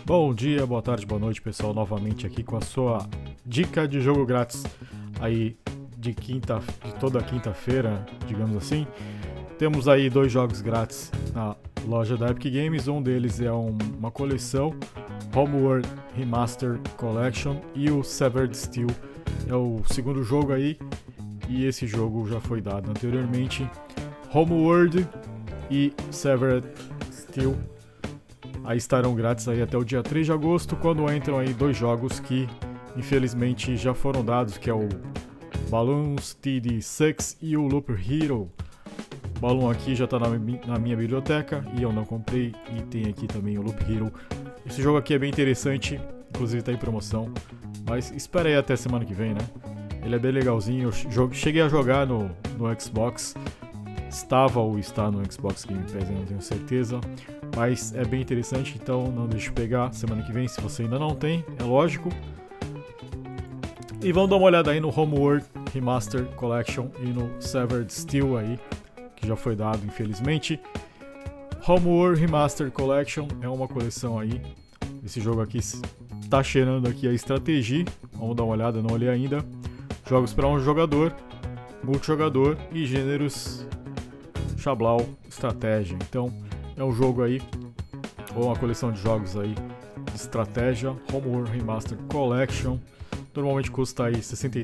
Bom dia, boa tarde, boa noite, pessoal, novamente aqui com a sua dica de jogo grátis aí de toda quinta-feira, digamos assim. Temos aí 2 jogos grátis na loja da Epic Games, um deles é uma coleção, Homeworld Remaster Collection, e o Severed Steel é o segundo jogo aí, e esse jogo já foi dado anteriormente. Homeworld e Severed Steel aí estarão grátis aí até o dia 3 de agosto, quando entram aí 2 jogos que infelizmente já foram dados, que é o Balloons TD6 e o Loop Hero. O Balloon aqui já está na minha biblioteca e eu não comprei, e tem aqui também o Loop Hero. Esse jogo aqui é bem interessante, inclusive está em promoção, mas espera aí até semana que vem, né? Ele é bem legalzinho, eu cheguei a jogar no Xbox, estava ou está no Xbox Game Pass, eu não tenho certeza, mas é bem interessante, então não deixe de pegar semana que vem se você ainda não tem, é lógico. E vamos dar uma olhada aí no Homeworld Remaster Collection e no Severed Steel aí, que já foi dado infelizmente. Homeworld Remaster Collection é uma coleção aí, esse jogo aqui está cheirando aqui a estratégia, vamos dar uma olhada, não olhei ainda. Jogos para um jogador, multijogador e gêneros Xablau, estratégia. Então é um jogo aí, ou uma coleção de jogos aí de estratégia, Homeworld Remaster Collection. Normalmente custa aí R$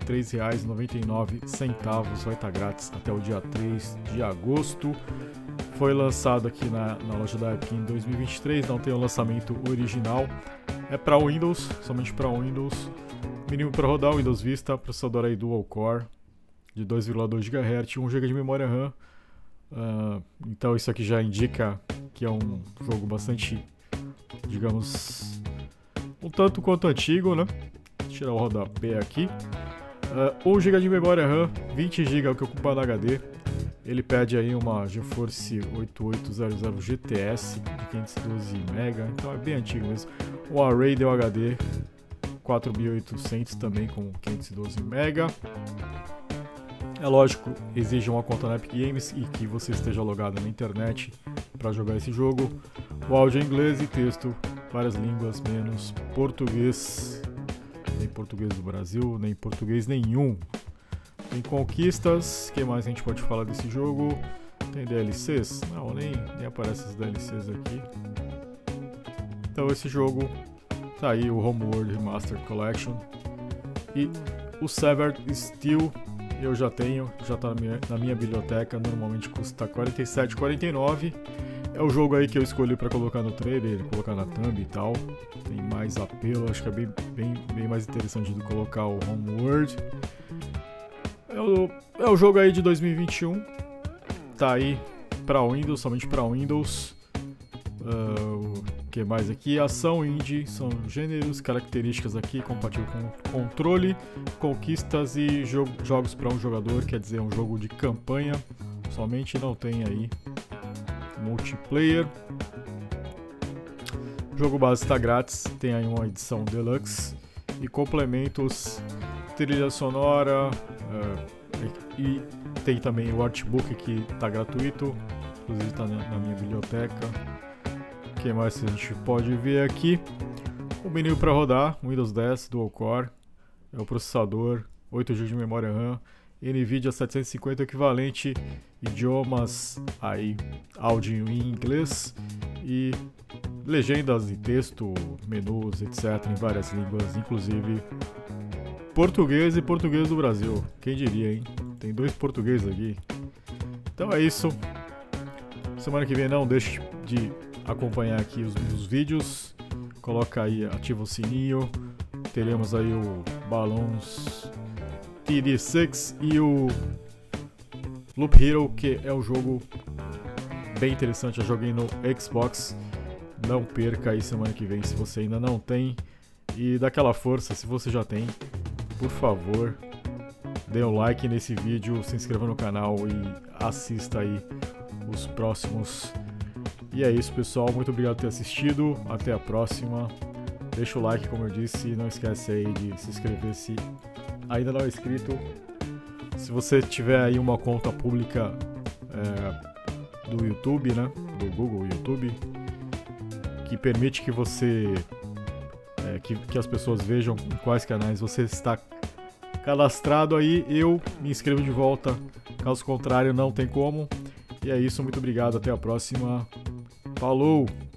63,99, vai estar grátis até o dia 3 de agosto. Foi lançado aqui na loja da Epic em 2023, não tem o lançamento original. É para Windows, somente para Windows. Mínimo para rodar o Windows Vista, processador aí Dual Core de 2,2 GHz, 1 GB de memória RAM. Então isso aqui já indica que é um jogo bastante, digamos, um tanto quanto antigo, né? Vou tirar o rodapé aqui. 1 GB de memória RAM, 20 GB é o que ocupa na HD. Ele pede aí uma GeForce 8800 GTS de 512 MB, então é bem antigo mesmo. O Array Dell HD 4800 também com 512 MB. É lógico, exige uma conta na Epic Games e que você esteja logado na internet para jogar esse jogo. O áudio é inglês e texto, várias línguas, menos português. Nem português do Brasil, nem português nenhum. Tem conquistas, o que mais a gente pode falar desse jogo? Tem DLCs? Não, nem aparecem as DLCs aqui. Então esse jogo tá aí, o Homeworld Remaster Collection. E o Severed Steel eu já tenho, já tá na minha biblioteca, normalmente custa R$ 47,49. É o jogo aí que eu escolhi para colocar no trailer, colocar na thumb e tal. Tem mais apelo, acho que é bem mais interessante do que colocar o Homeworld. É o jogo aí de 2021, tá aí para Windows, somente para Windows. O que mais aqui? Ação indie, são gêneros, características aqui, compatível com controle, conquistas e jogos para um jogador, quer dizer, um jogo de campanha, somente não tem aí multiplayer. O jogo base está grátis, tem aí uma edição deluxe e complementos, trilha sonora, e tem também o artbook que está gratuito, inclusive está na minha biblioteca. O que mais a gente pode ver aqui? O menu para rodar, Windows 10 Dual Core, é o processador, 8 GB de memória RAM, NVIDIA 750 equivalente, idiomas aí, áudio em inglês e legendas e texto, menus, etc. em várias línguas, inclusive português e português do Brasil. Quem diria, hein? Tem 2 portugueses aqui. Então é isso. Semana que vem não deixe de acompanhar aqui os vídeos. Coloca aí, ativa o sininho. Teremos aí o Balloons TD6 e o Loop Hero, que é um jogo bem interessante. Eu joguei no Xbox. Não perca aí semana que vem se você ainda não tem. E dá aquela força se você já tem. Por favor, dê um like nesse vídeo, se inscreva no canal e assista aí os próximos. E é isso, pessoal. Muito obrigado por ter assistido. Até a próxima. Deixa o like, como eu disse. Não esquece aí de se inscrever se ainda não é inscrito. Se você tiver aí uma conta pública do YouTube, né? Do Google YouTube, que permite que você que as pessoas vejam em quais canais você está cadastrado aí, eu me inscrevo de volta. Caso contrário, não tem como. E é isso, muito obrigado, até a próxima. Falou!